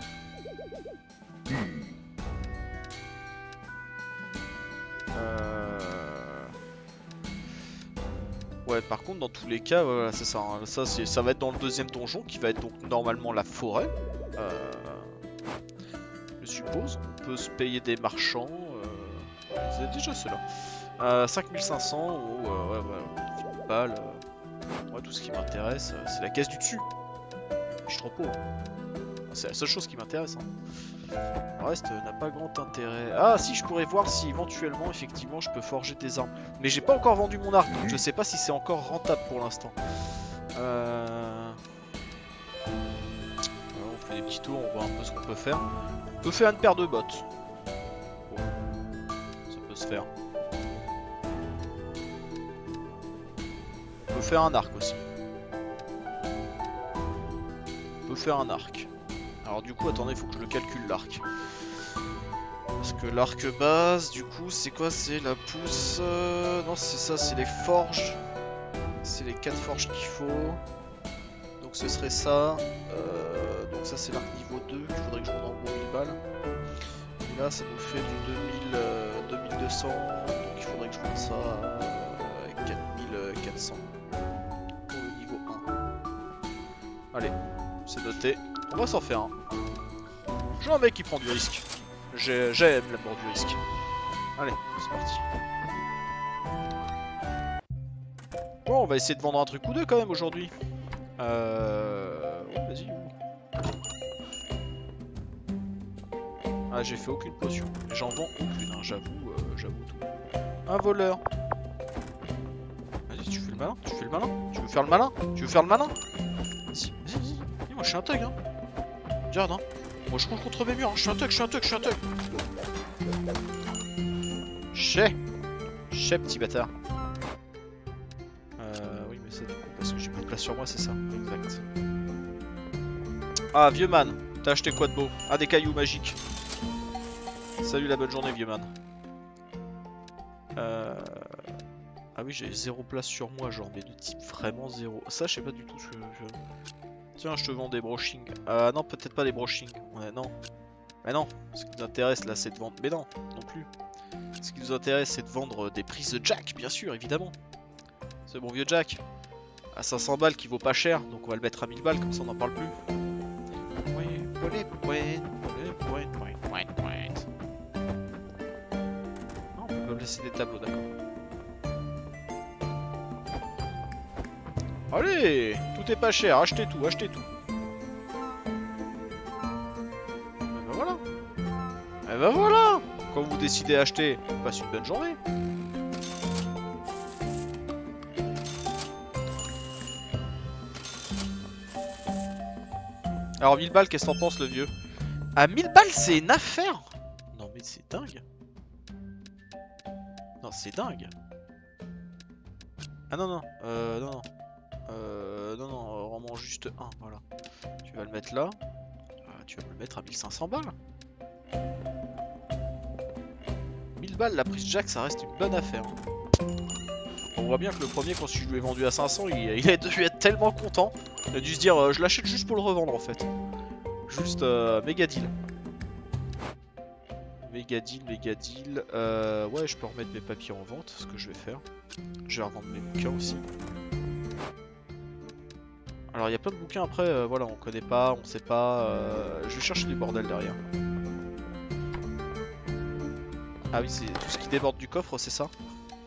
Euh... Ouais, par contre, dans tous les cas, voilà, c'est ça. Hein. Ça, ça va être dans le deuxième donjon, qui va être donc normalement la forêt. Euh... Je suppose. On peut se payer des marchands. Euh... C'est déjà cela. Euh, cinq mille cinq cents ou euh, ouais, ouais, balles. Euh... Ouais, tout ce qui m'intéresse, c'est la caisse du dessus. Je suis trop pauvre. C'est la seule chose qui m'intéresse. Hein. Le reste n'a pas grand intérêt. Ah si, je pourrais voir si éventuellement effectivement je peux forger des armes. Mais j'ai pas encore vendu mon arc, donc je sais pas si c'est encore rentable pour l'instant. Euh... Alors, on fait des petits tours, on voit un peu ce qu'on peut faire. On peut faire une paire de bottes. Bon. Ça peut se faire. On peut faire un arc aussi. On peut faire un arc. Alors du coup, attendez, il faut que je le calcule l'arc. Parce que l'arc base, du coup, c'est quoi? C'est la pousse... Euh... Non, c'est ça, c'est les forges. C'est les quatre forges qu'il faut. Donc ce serait ça. Euh... Donc ça, c'est l'arc niveau deux. Il faudrait que je vende en gros mille balles. Et là, ça nous fait du deux mille, euh, deux mille deux cents. Donc il faudrait que je vende ça à quatre mille quatre cents. Pour le niveau un. Allez, c'est noté. On va s'en faire un. Je veux un mec qui prend du risque. J'aime la mort du risque. Allez, c'est parti. Bon, on va essayer de vendre un truc ou deux quand même aujourd'hui. Euh... Ouais, vas-y. Ah, j'ai fait aucune potion. J'en vends aucune, hein, j'avoue, euh, j'avoue tout. Un voleur. Vas-y, tu fais le malin, tu fais le malin. Tu veux faire le malin? Tu veux faire le malin? Vas-y, vas-y, vas-y. Moi, je suis un thug, hein. Regarde, hein. Moi je cours contre mes murs, hein. Je suis un thug, je suis un thug, je suis un thug. Chais. Chais, petit bâtard. Euh, oui, mais c'est du coup parce que j'ai plus de place sur moi, c'est ça. Exact. Ah, vieux man, t'as acheté quoi de beau? Ah, des cailloux magiques. Salut la bonne journée, vieux man. Euh... Ah oui, j'ai zéro place sur moi, genre, mais de type vraiment zéro. Ça, je sais pas du tout ce que je... Tiens, je te vends des brochings. Ah non, peut-être pas des brochings. Ouais, non. Mais non, ce qui nous intéresse là, c'est de vendre... Mais non, non plus. Ce qui nous intéresse, c'est de vendre des prises de Jack, bien sûr, évidemment. Ce bon vieux Jack. À cinq cents balles qui vaut pas cher, donc on va le mettre à mille balles, comme ça on n'en parle plus. Non, on peut pas me laisser des tableaux, d'accord. Allez, tout est pas cher, achetez tout, achetez tout. Et ben voilà. Et ben voilà. Quand vous décidez d'acheter, passe une bonne journée. Alors mille balles, qu'est-ce que t'en penses le vieux? À mille balles, c'est une affaire. Non mais c'est dingue. Non, c'est dingue. Ah non, non, euh, non, non. Euh, non, non, vraiment juste un, voilà. Tu vas le mettre là. Euh, tu vas me le mettre à mille cinq cents balles. mille balles, la prise Jack, ça reste une bonne affaire. On voit bien que le premier, quand je lui ai vendu à cinq cents, il, il a dû être tellement content. Il a dû se dire, euh, je l'achète juste pour le revendre en fait. Juste euh, méga deal. Méga deal, méga deal. Euh, ouais, je peux remettre mes papiers en vente, ce que je vais faire. Je vais revendre mes bouquins aussi. Alors il y a plein de bouquins après, euh, voilà, on connaît pas, on sait pas. Euh, je vais chercher du bordel derrière. Ah oui, c'est tout ce qui déborde du coffre, c'est ça?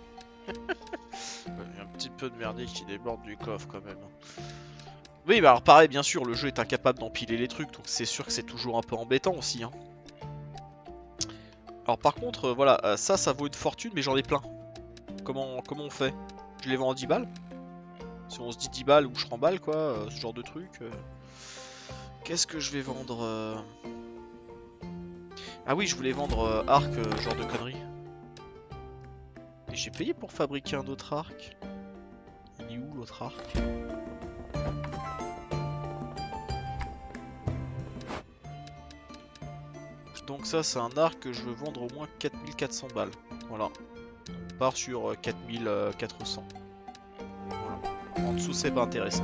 Il y a un petit peu de merdier qui déborde du coffre quand même. Oui, bah alors pareil, bien sûr, le jeu est incapable d'empiler les trucs, donc c'est sûr que c'est toujours un peu embêtant aussi. Hein. Alors par contre, euh, voilà, euh, ça, ça vaut une fortune, mais j'en ai plein. Comment, comment on fait? Je les vends en dix balles? Si on se dit dix balles ou je remballe, quoi, euh, ce genre de truc. Euh... Qu'est-ce que je vais vendre euh... Ah oui, je voulais vendre euh, arc, euh, genre de conneries. Et j'ai payé pour fabriquer un autre arc. Il est où l'autre arc? Donc ça, c'est un arc que je veux vendre au moins quatre mille quatre cents balles. Voilà. On part sur euh, quatre mille quatre cents. Voilà. En dessous, c'est pas intéressant.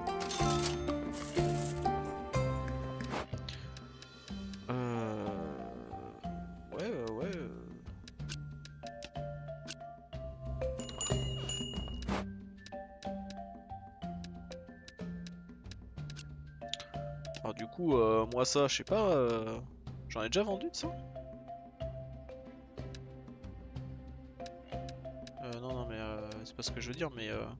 Alors du coup, euh, moi ça, je sais pas, euh, j'en ai déjà vendu de ça? euh, Non, non, mais euh, c'est pas ce que je veux dire, mais euh,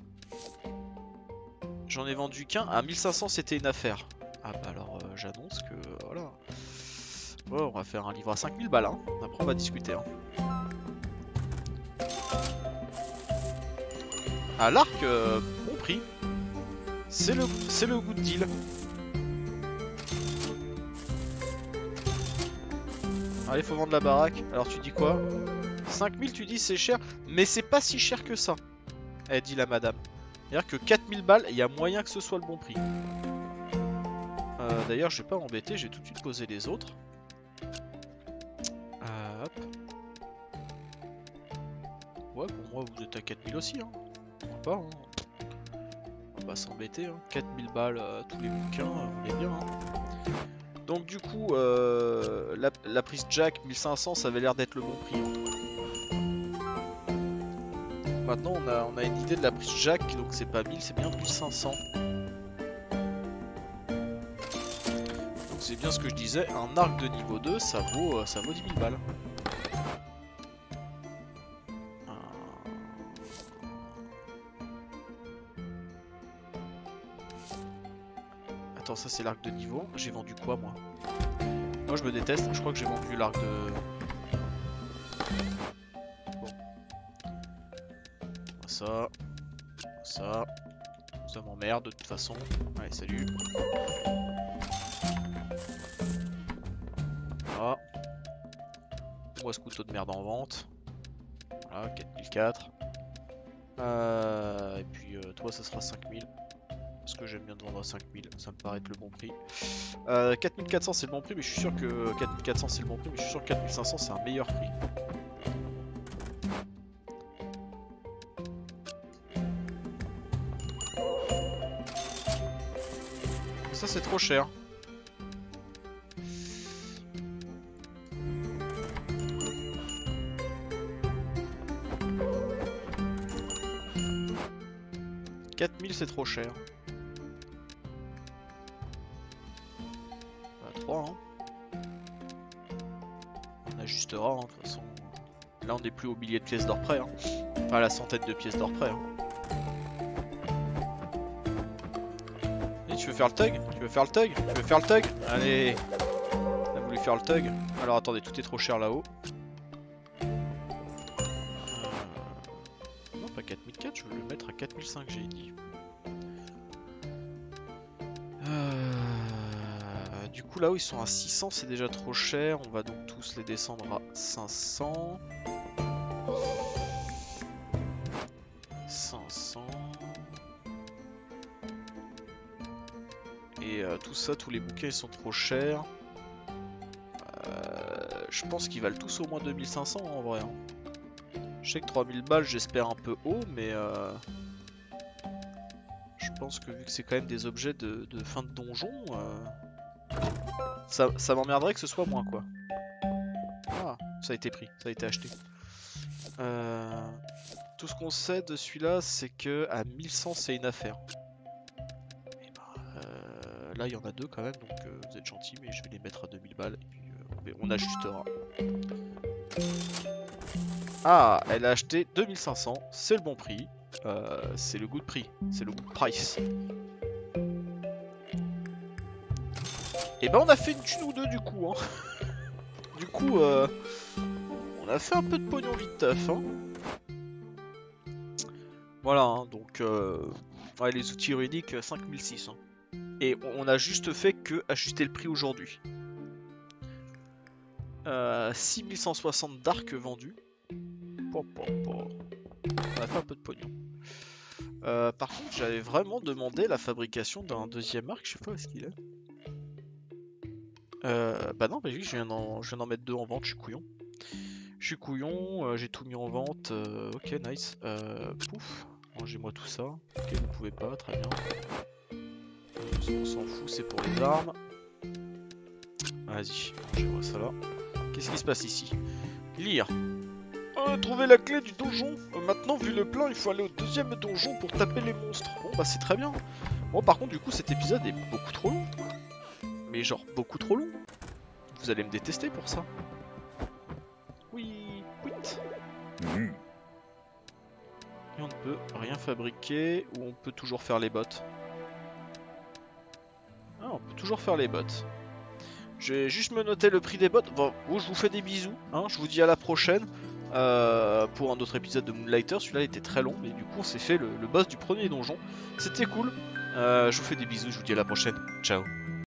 j'en ai vendu qu'un. À mille cinq cents, c'était une affaire. Ah bah alors, euh, j'annonce que, euh, voilà. Ouais, on va faire un livre à cinq mille balles, hein. Après on va discuter. Hein. À l'arc, euh, bon prix. C'est le, c'est le good deal. Allez, faut vendre la baraque. Alors tu dis quoi? cinq mille, tu dis c'est cher, mais c'est pas si cher que ça. Elle dit la madame. C'est-à-dire que quatre mille balles, il y a moyen que ce soit le bon prix. Euh, D'ailleurs, je vais pas m'embêter, j'ai tout de suite posé les autres. Euh, hop. Ouais, pour moi, vous êtes à quatre mille aussi. Hein. Pas, hein. On va pas s'embêter. Hein. quatre mille balles, euh, tous les bouquins, on est bien. Hein. Donc du coup, euh, la, la prise Jack mille cinq cents, ça avait l'air d'être le bon prix. Hein. Maintenant, on a, on a une idée de la prise Jack, donc c'est pas mille, c'est bien mille cinq cents. Donc c'est bien ce que je disais, un arc de niveau deux, ça vaut, ça vaut dix mille balles. Attends, ça c'est l'arc de niveau. J'ai vendu quoi moi? Moi je me déteste, je crois que j'ai vendu l'arc de... Bon. Ça. Ça. Ça m'emmerde de toute façon. Allez, salut. Voilà. Moi ce couteau de merde en vente. Voilà, quatre mille quatre. Euh, et puis euh, toi ça sera cinq mille. Parce que j'aime bien de vendre à cinq mille, ça me paraît être le bon prix. Euh, quatre mille quatre cents c'est le bon prix, mais je suis sûr que quatre mille quatre cents c'est le bon prix, mais je suis sûr que quatre mille cinq cents c'est un meilleur prix. ça c'est trop cher. quatre mille c'est trop cher. Bah, trois hein. On ajustera hein, de toute façon. Là on n'est plus au millier de pièces d'or près. Hein. Enfin à la centaine de pièces d'or près. Hein. Et tu veux faire le tug? Tu veux faire le tug? Tu veux faire le tug? Allez. On a voulu faire le tug. Alors attendez, tout est trop cher là-haut. quatre mille quatre, je veux le mettre à quatre mille cinq, j'ai dit. Euh... Du coup, là où ils sont à six cents, c'est déjà trop cher. On va donc tous les descendre à cinq cents. cinq cents. Et euh, tout ça, tous les bouquets, ils sont trop chers. Euh... Je pense qu'ils valent tous au moins deux mille cinq cents en vrai. Hein. Je sais que trois mille balles, j'espère un peu haut, mais euh, je pense que vu que c'est quand même des objets de, de fin de donjon, euh, ça, ça m'emmerderait que ce soit moins quoi. Ah, ça a été pris, ça a été acheté. Euh, tout ce qu'on sait de celui-là, c'est que à mille cent c'est une affaire. Et ben, euh, là il y en a deux quand même, donc euh, vous êtes gentils, mais je vais les mettre à deux mille balles et puis euh, on ajustera. Ah, elle a acheté deux mille cinq cents, c'est le bon prix, euh, c'est le good prix, c'est le good price. Et ben on a fait une thune ou deux du coup, hein. Du coup, euh, on a fait un peu de pognon vite teuf, hein. Voilà, hein, donc euh, ouais, les outils uniques cinq mille six. Hein. Et on a juste fait que ajuster le prix aujourd'hui. Euh, six mille cent soixante d'arcs vendus. Po, po, po. On a fait un peu de pognon. Euh, par contre, j'avais vraiment demandé la fabrication d'un deuxième arc. Je sais pas où est-ce qu'il est. Euh, bah non, bah oui, je viens d'en mettre deux en vente. Je suis couillon. Je suis couillon. Euh, J'ai tout mis en vente. Euh, ok, nice. Euh, pouf. Rangez-moi tout ça. Ok, vous pouvez pas. Très bien. On s'en fout. C'est pour les armes. Vas-y. Rangez-moi ça là. Qu'est-ce qui se passe ici? Lire. Oh, trouver la clé du donjon. Euh, maintenant, vu le plan, il faut aller au deuxième donjon pour taper les monstres. Bon, bah c'est très bien. Bon, par contre, du coup, cet épisode est beaucoup trop long. Mais genre, beaucoup trop long. Vous allez me détester pour ça. Oui, oui. Mmh. Et on ne peut rien fabriquer, ou on peut toujours faire les bottes. Ah, on peut toujours faire les bottes. Je vais juste me noter le prix des bottes. Bon, je vous fais des bisous. Hein, je vous dis à la prochaine. Euh, pour un autre épisode de Moonlighter, celui-là était très long, mais du coup on s'est fait le, le boss du premier donjon. C'était cool. Euh, je vous fais des bisous, je vous dis à la prochaine. Ciao.